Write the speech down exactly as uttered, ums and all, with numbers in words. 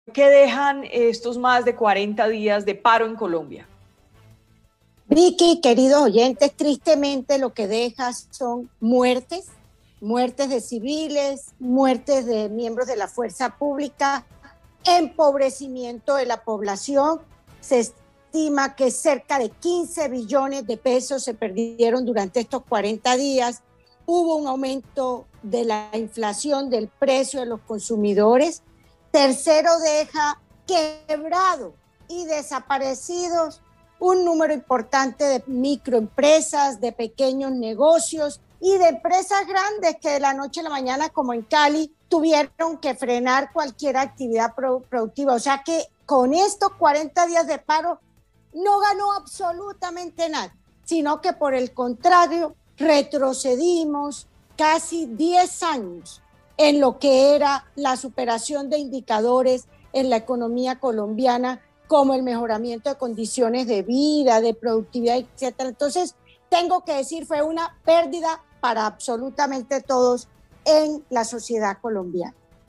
¿Qué dejan estos más de cuarenta días de paro en Colombia? Vicky, queridos oyentes, tristemente lo que deja son muertes, muertes de civiles, muertes de miembros de la fuerza pública, empobrecimiento de la población. Se estima que cerca de quince billones de pesos se perdieron durante estos cuarenta días. Hubo un aumento de la inflación, del precio de los consumidores. Tercero, deja quebrado y desaparecidos un número importante de microempresas, de pequeños negocios y de empresas grandes que de la noche a la mañana, como en Cali, tuvieron que frenar cualquier actividad productiva. O sea que con estos cuarenta días de paro no ganó absolutamente nada, sino que por el contrario retrocedimos casi diez años en lo que era la superación de indicadores en la economía colombiana, como el mejoramiento de condiciones de vida, de productividad, etcétera. Entonces, tengo que decir, fue una pérdida para absolutamente todos en la sociedad colombiana.